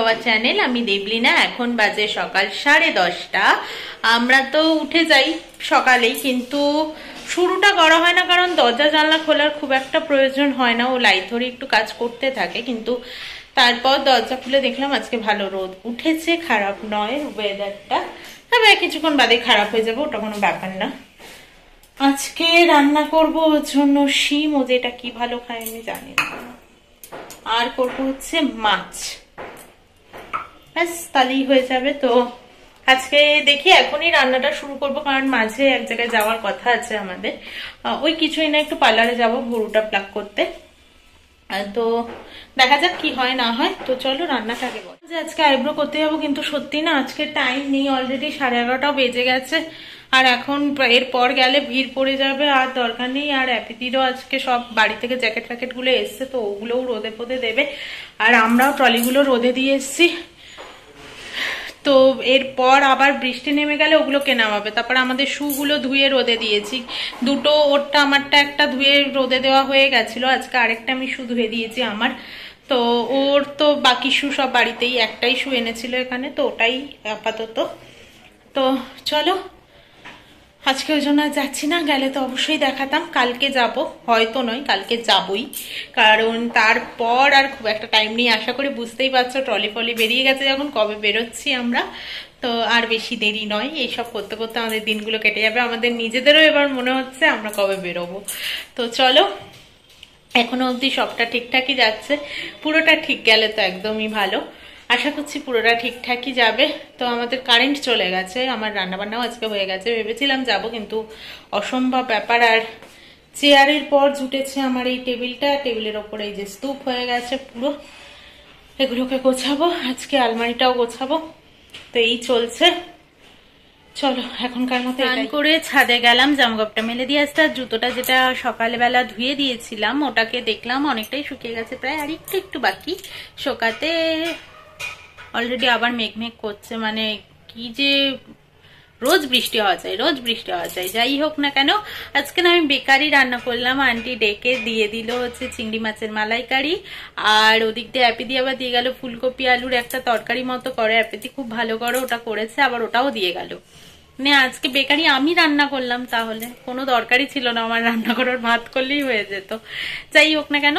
Our channel. আমি দেবলিনা। এখন বাজে সকাল 10:30। আমরা তো উঠে যাই সকালেই, কিন্তু শুরুটা করা হয় না, কারণ দরজা জানলা খোলার খুব একটা প্রয়োজন হয় না। ও লাইট ধরে একটু কাজ করতে থাকে, কিন্তু তারপর দরজা খুলে দেখলাম আজকে ভালো রোদ উঠেছে। খারাপ নয় ওয়েদারটা, তবে কিছুক্ষণ বাদে খারাপ হয়ে যাবে, ওটা কোনো ব্যাপার না। আজকে রান্না করব ওর জন্য শিম। ও যেটা কি ভালো খায় আমি জানি না। আর করবো হচ্ছে মাছ, ব্যাস তাহলেই হয়ে যাবে। তো আজকে দেখি এখনই রান্নাটা শুরু করব, কারণ মাঝে এক জায়গায় যাওয়ার কথা আছে আমাদের। ওই কিছুই না, একটু পার্লারে যাবো ভুরুটা প্লাক করতে। তো দেখা যাক কি হয় না হয়। তো চলো রান্নাটা আগে বল। আজকে আইব্রো করতে যাবো, কিন্তু সত্যি না আজকে টাইম নেই। অলরেডি 11:30 বেজে গেছে, আর এখন এরপর গেলে ভিড় পড়ে যাবে, আর দরকার নেই। আর অ্যাপিদিরও আজকে সব বাড়ি থেকে জ্যাকেট ফ্যাকেট গুলো এসছে, তো ওগুলোও রোদে ফোদে দেবে, আর আমরাও ট্রলিগুলো রোদে দিয়ে এসছি। তো এরপর আবার বৃষ্টি নেমে গেলে ওগুলোকে নামাবে। তারপর আমাদের শুগুলো ধুয়ে রোদে দিয়েছি, দুটো, ওরটা আমারটা একটা ধুয়ে রোদে দেওয়া হয়ে গেছিল। আজকে আরেকটা আমি শু ধুয়ে দিয়েছি আমার। তো ওর তো বাকি শু সব বাড়িতেই, একটাই শু এনেছিল এখানে, তো ওটাই আপাতত। তো চলো আজকে ওই জন্য যাচ্ছি না, গেলে তো অবশ্যই দেখাতাম। কালকে যাব, হয়তো নয় কালকে যাবই, কারণ তারপর আর খুব একটা টাইম নেই। আশা করি বুঝতেই পারছো, ট্রলি ফলি বেরিয়ে গেছে যখন, কবে বেরোচ্ছি আমরা। তো আর বেশি দেরি নয়, এইসব করতে করতে আমাদের দিনগুলো কেটে যাবে। আমাদের নিজেদেরও এবার মনে হচ্ছে আমরা কবে বেরোবো। তো চলো, এখনো অবধি সবটা ঠিকঠাকই যাচ্ছে। পুরোটা ঠিক গেলে তো একদমই ভালো। আশা করছি পুরোটা ঠিকঠাকই যাবে। তো আমাদের কারেন্ট চলে গেছে, আমার রান্নাবান্নাও আজকে হয়ে গেছে। ভেবেছিলাম যাব, কিন্তু অসম্ভব ব্যাপার। আর চেয়ারের পর জুটেছে আমার এই টেবিলটা, টেবিলের ওপরে এই যে স্তূপ হয়ে গেছে পুরো। এগুলোকে গোছাবো আজকে, আলমারিটাও গোছাবো। তো এই চলছে। চলো এখনকার মতো স্নান করে ছাদে গেলাম জামাকাপড়টা মেলে দিয়ে আসতে। আর জুতোটা যেটা সকালবেলা ধুয়ে দিয়েছিলাম ওটাকে দেখলাম অনেকটাই শুকিয়ে গেছে, প্রায় আর একটু একটু বাকি শোকাতে। অলরেডি আবার মেঘ করছে, মানে কি যে রোজ বৃষ্টি হওয়া চাই, রোজ বৃষ্টি হওয়া চাই। যাই হোক না কেন, আজকে না আমি বেকারি রান্না করলাম। আন্টি ডেকে দিয়ে দিল হচ্ছে চিংড়ি মাছের মালাইকারি, আর ওদিক দিয়ে অ্যাপিদি আবার দিয়ে গেল ফুলকপি আলুর একটা তরকারি মতো করে। অ্যাপিদি খুব ভালো করে ওটা করেছে, আবার ওটাও দিয়ে গেল। মানে আজকে বেকারি আমি রান্না করলাম, তাহলে কোনো দরকারই ছিল না আমার রান্না করার, ভাত করলেই হয়ে যেত। যাই হোক না কেন,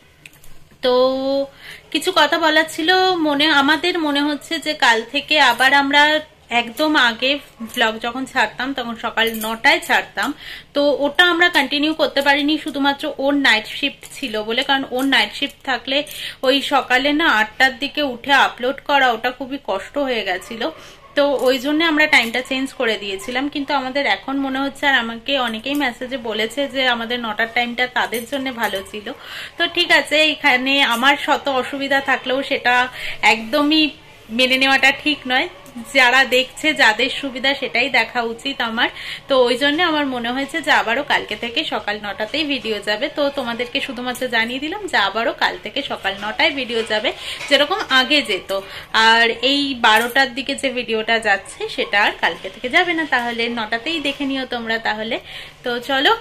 তো কিছু কথা বলার ছিল। আমাদের মনে হচ্ছে যে কাল থেকে আবার আমরা একদম আগে ব্লগ যখন ছাড়তাম তখন সকাল 9টায় ছাড়তাম, তো ওটা আমরা কন্টিনিউ করতে পারিনি, শুধুমাত্র ওর নাইট শিফট ছিল বলে। কারণ ওর নাইট শিফট থাকলে ওই সকালে না 8টার দিকে উঠে আপলোড করা ওটা খুবই কষ্ট হয়ে গেছিল। তো ওই জন্য আমরা টাইমটা চেঞ্জ করে দিয়েছিলাম। কিন্তু আমাদের এখন মনে হচ্ছে, আর আমাকে অনেকেই মেসেজে বলেছে যে আমাদের 9টার টাইমটা তাদের জন্য ভালো ছিল। তো ঠিক আছে, এখানে আমার শত অসুবিধা থাকলেও সেটা একদমই মেনে নেওয়াটা ঠিক নয়। যারা দেখছে, যাদের সুবিধা সেটাই দেখা উচিত আমার। তো ওই জন্য আমার মনে হয়েছে যে আবারও কালকে থেকে সকাল 9টাতেই ভিডিও যাবে। তো তোমাদেরকে শুধুমাত্র জানিয়ে দিলাম যে আবারও কাল থেকে সকাল 9টায় ভিডিও যাবে, যেরকম আগে যেত। আর এই 12টার দিকে যে ভিডিওটা যাচ্ছে সেটা আর কালকে থেকে যাবে না, তাহলে 9টাতেই দেখে নিও তোমরা তাহলে। তো চলো,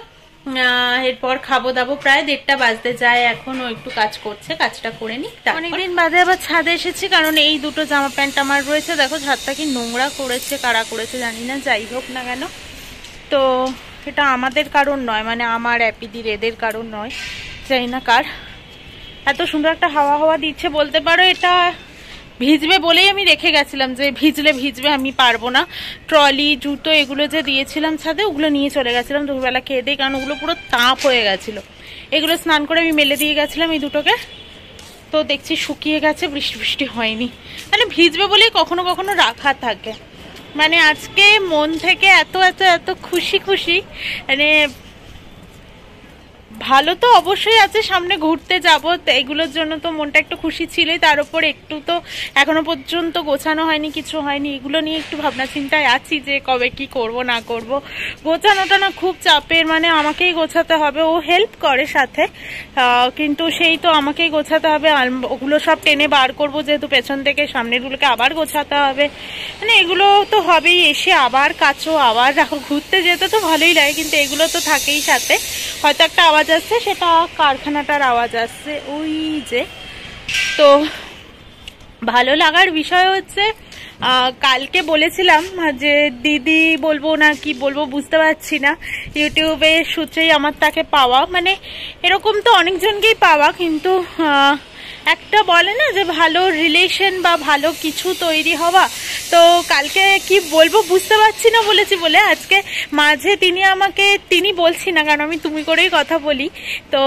এরপর খাবো দাবো। প্রায় 1:30 বাজতে যায় এখন। ও একটু কাজ করছে, কাজটা করে নি। অনেকদিন বাদে আবার ছাদে এসেছি, কারণ এই দুটো জামা প্যান্ট আমার রয়েছে। দেখো ছাদটা কি নোংরা করেছে, কারা করেছে জানি না। যাই হোক না কেন, তো এটা আমাদের কারণ নয়, মানে আমার অ্যাপিদির এদের কারণ নয়, জানি না কার। এত সুন্দর একটা হাওয়া হাওয়া দিচ্ছে, বলতে পারো এটা ভিজবে বলেই আমি রেখে গেছিলাম, যে ভিজলে ভিজবে, আমি পারবো না। ট্রলি জুতো এগুলো যে দিয়েছিলাম ছাদে, ওগুলো নিয়ে চলে গেছিলাম দুপুরবেলা খেয়ে দিয়ে, কারণ ওগুলো পুরো তাপ হয়ে গেছিল। এগুলো স্নান করে আমি মেলে দিয়ে গেছিলাম এই দুটোকে, তো দেখছি শুকিয়ে গেছে, বৃষ্টি বৃষ্টি হয়নি। মানে ভিজবে বলেই কখনো কখনো রাখা থাকে। মানে আজকে মন থেকে এত এত এত খুশি খুশি, মানে ভালো তো অবশ্যই আছে, সামনে ঘুরতে যাব, এগুলোর জন্য তো মনটা একটু খুশি ছিলই। তার উপর একটু তো এখনো পর্যন্ত গোছানো হয়নি, কিছু হয়নি। এগুলো নিয়ে একটু ভাবনা চিন্তায় আছি যে কবে কি করব না করব। গোছানোটা না খুব চাপের, মানে আমাকেই গোছাতে হবে। ও হেল্প করে সাথে, কিন্তু সেই তো আমাকেই গোছাতে হবে। ওগুলো সব টেনে বার করব, যেহেতু পেছন থেকে সামনেরগুলোকে আবার গোছাতে হবে। মানে এগুলো তো হবেই, এসে আবার কাচো, আবার রাখো। ঘুরতে যেতে তো ভালোই লাগে, কিন্তু এগুলো তো থাকেই সাথে। হয়তো একটা আওয়াজ আসছে, সেটা কারখানাটার আওয়াজ আসছে ওই যে। তো ভালো লাগার বিষয় হচ্ছে কালকে বলেছিলাম যে দিদি বলবো না কি বলবো বুঝতে পারছি না, ইউটিউবে সূত্রেই আমার তাকে পাওয়া, মানে এরকম তো অনেকজনকেই পাওয়া, কিন্তু একটা বলে না যে ভালো রিলেশন বা ভালো কিছু তৈরি হওয়া, তো কালকে কি বলবো বুঝতে পারছি না বলেছি বলে আজকে মাঝে তিনি বলছি না, কারণ আমি তুমি করেই কথা বলি, তো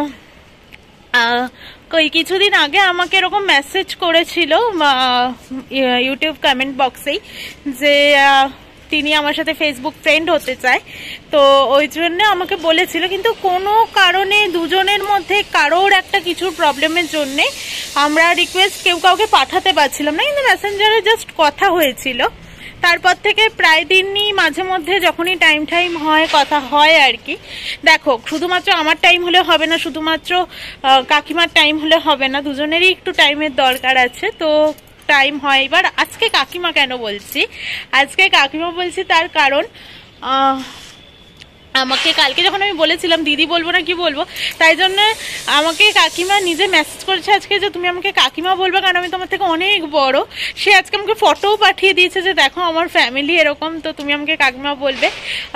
কিছুদিন আগে আমাকে এরকম মেসেজ করেছিল ইউটিউব কমেন্ট বক্সেই যে তিনি আমার সাথে ফেসবুক ফ্রেন্ড হতে চায়, তো ওই জন্য আমাকে বলেছিল, কিন্তু কোনো কারণে দুজনের মধ্যে কারোর একটা কিছুর প্রবলেমের জন্য আমরা রিকোয়েস্ট কেউ কাউকে পাঠাতে পারছিলাম না, কিন্তু মেসেঞ্জারে জাস্ট কথা হয়েছিল। তারপর থেকে প্রায় দিনই মাঝে মধ্যে যখনই টাইম হয় কথা হয় আর কি। দেখো, শুধুমাত্র আমার টাইম হলে হবে না, শুধুমাত্র কাকিমার টাইম হলে হবে না, দুজনেরই একটু টাইমের দরকার আছে, তো টাইম হয়। এবার আজকে কাকিমা কেন বলছি, আজকে কাকিমা বলছি তার কারণ আমাকে কালকে যখন আমি বলেছিলাম দিদি বলবো না কি বলবো, তাই জন্য আমাকে কাকিমা নিজে মেসেজ করেছে আজকে যে তুমি আমাকে কাকিমা বলবে, কারণ আমি তোমার থেকে অনেক বড়। সে আজকে আমাকে ফটোও পাঠিয়ে দিয়েছে যে দেখো আমার ফ্যামিলি এরকম, তো তুমি আমাকে কাকিমা বলবে।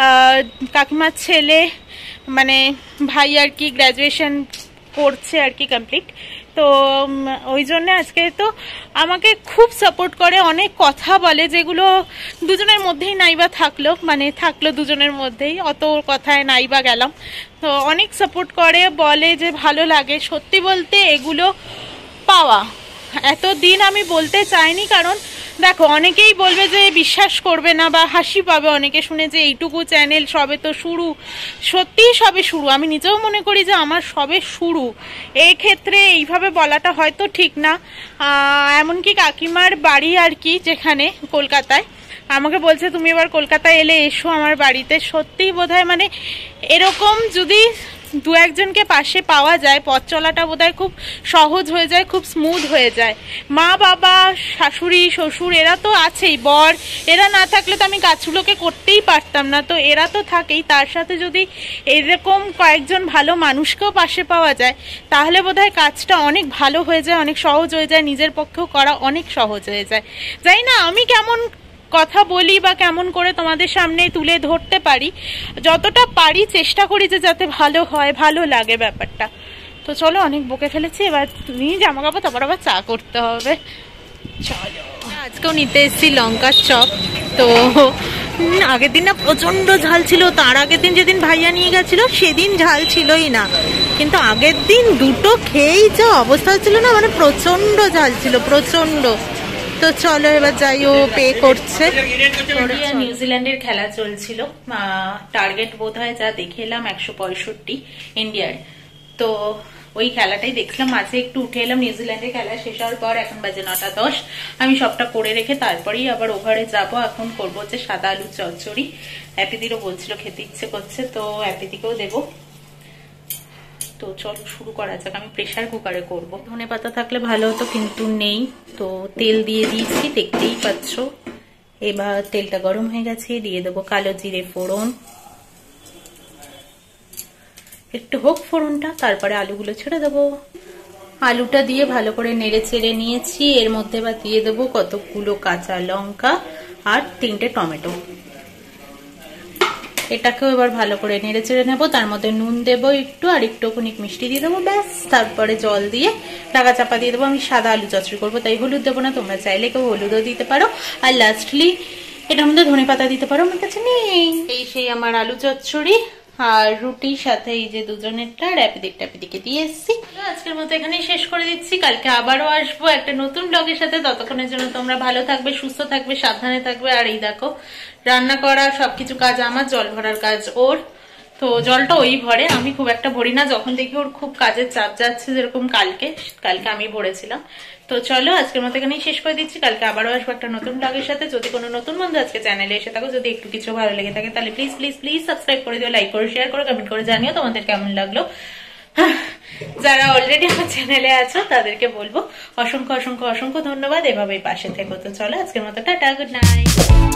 কাকিমার ছেলে মানে ভাই আর কি গ্র্যাজুয়েশন করছে আর কি কমপ্লিট, তো ওই জন্য আজকে তো আমাকে খুব সাপোর্ট করে, অনেক কথা বলে যেগুলো দুজনের মধ্যেই নাইবা থাকলো দুজনের মধ্যেই, অত কথায় নাইবা গেলাম, তো অনেক সাপোর্ট করে, বলে যে ভালো লাগে। সত্যি বলতে এগুলো পাওয়া এতদিন আমি বলতে চাইনি, কারণ দেখো অনেকেই বলবে যে বিশ্বাস করবে না বা হাসি পাবে অনেকে শুনে যে এইটুকু চ্যানেল, সবে তো শুরু। সত্যিই সবে শুরু, আমি নিজেও মনে করি যে আমার সবে শুরু। এই ক্ষেত্রে এইভাবে বলাটা হয়তো ঠিক না। এমনকি কাকিমার বাড়ি আর কি যেখানে কলকাতায়, আমাকে বলছে তুমি এবার কলকাতায় এলে এসো আমার বাড়িতে। সত্যিই বোধহয় মানে এরকম যদি দু একজনকে পাশে পাওয়া যায়, পথ চলাটা বোধহয় খুব সহজ হয়ে যায়, খুব স্মুথ হয়ে যায়। মা বাবা শাশুড়ি শ্বশুর এরা তো আছেই, বর এরা না থাকলে তো আমি কাজগুলোকে করতেই পারতাম না, তো এরা তো থাকেই, তার সাথে যদি এরকম কয়েকজন ভালো মানুষকেও পাশে পাওয়া যায় তাহলে বোধহয় কাজটা অনেক ভালো হয়ে যায়, অনেক সহজ হয়ে যায়, নিজের পক্ষেও করা অনেক সহজ হয়ে যায়। জানি না আমি কেমন কথা বলি বা কেমন করে তোমাদের সামনে তুলে ধরতে পারি, যতটা পারি চেষ্টা করি যে যাতে ভালো হয়, ভালো লাগে ব্যাপারটা। তো চলো, অনেক বকে ফেলেছি, এবার নিয়ে জামা কাপড়, তারপর আবার চা করতে হবে। চলো, আজকেও নিতে এসেছি লঙ্কার চপ। তো আগের দিন না প্রচন্ড ঝাল ছিল, তার আগের দিন যেদিন ভাইয়া নিয়ে গেছিল সেদিন ঝাল ছিলই না, কিন্তু আগের দিন দুটো খেয়েই যা অবস্থা ছিল না, মানে প্রচন্ড ঝাল ছিল, প্রচন্ড। তো চলো এবার যাই, ও পে করছে। কোরিয়া নিউজিল্যান্ডের খেলা চলছিল, টার্গেট বোধ হয় যা দেখে এলাম 165 ইন্ডিয়ার, তো ওই খেলাটাই দেখলাম। মাঝে একটু উঠে এলাম, নিউজিল্যান্ডের খেলা শেষ হওয়ার পর এখন বাজে 9:10, আমি সবটা করে রেখে তারপরেই আবার ওভারে যাব। এখন করবো হচ্ছে সাদা আলু চচ্চড়ি, অ্যাপিদিরও বলছিল খেতে ইচ্ছে করছে, তো অ্যাপিদিকেও দেবো। তো চলো শুরু করা যাক। আমি প্রেসার কুকারে করবো, ধনে পাতা থাকলে ভালো হতো কিন্তু নেই, তো তেল দিয়ে দিয়েছি দেখতেই পাচ্ছ। এবার তেলটা গরম হয়ে গেছে, দিয়ে দেবো কালো জিরে ফোড়ন, একটু হোক ফোড়নটা, তারপরে আলুগুলো ছেড়ে দেবো। আলুটা দিয়ে ভালো করে নেড়ে চেড়ে নিয়েছি, এর মধ্যে এবার দিয়ে দেবো কতগুলো কাঁচা লঙ্কা আর 3টে টমেটো। এটাকেও এবার ভালো করে নেড়ে চেড়ে নেবো, তার মধ্যে নুন দেবো একটু, আর একটুখানি মিষ্টি দিয়ে দেবো, ব্যাস। তারপরে জল দিয়ে ঢাকা চাপা দিয়ে দেবো। আমি সাদা আলু চচ্চড়ি করবো তাই হলুদ দেবো না, তোমরা চাইলে কেউ হলুদও দিতে পারো, আর লাস্টলি এটার মধ্যে ধনে পাতা দিতে পারো, আমার কাছে নেই। এই সেই আমার আলু চচ্চড়ি, আর রুটির সাথে এই যে দুজনেরটা ট্যাপিদিকে দিয়ে এসছি। আজকের মতো এখানেই শেষ করে দিচ্ছি, কালকে আবারও আসবো একটা নতুন ব্লগের সাথে। ততক্ষণের জন্য তোমরা ভালো থাকবে, সুস্থ থাকবে, সাবধানে থাকবে। আর এই দেখো রান্না করা সবকিছু কাজ আমার, জল ভরার কাজ ওর, তো জলটা ওই ভরে, আমি খুব একটা ভরি না। যখন দেখি ওর খুব কাজের চাপ যাচ্ছে, যেরকম কালকে আমি ভরেছিলাম। তো চলো আজকের মতো এখানেই শেষ করে দিচ্ছি, কালকে আবারও আসবো একটা নতুন ব্লগের সাথে। যদি কোনো নতুন বন্ধু আজকে চ্যানেলে এসে থাকো, যদি একটু কিছু ভালো লেগে থাকে তাহলে প্লিজ প্লিজ প্লিজ সাবস্ক্রাইব করে দিও, লাইক করে শেয়ার করে কমেন্ট করে জানিও তোমাদের কেমন লাগলো। যারা অলরেডি আমার চ্যানেলে আছো তাদেরকে বলবো অসংখ্য অসংখ্য অসংখ্য ধন্যবাদ, এভাবেই পাশে থেকো। তো চলো আজকের মতো টাটা, গুড নাইট।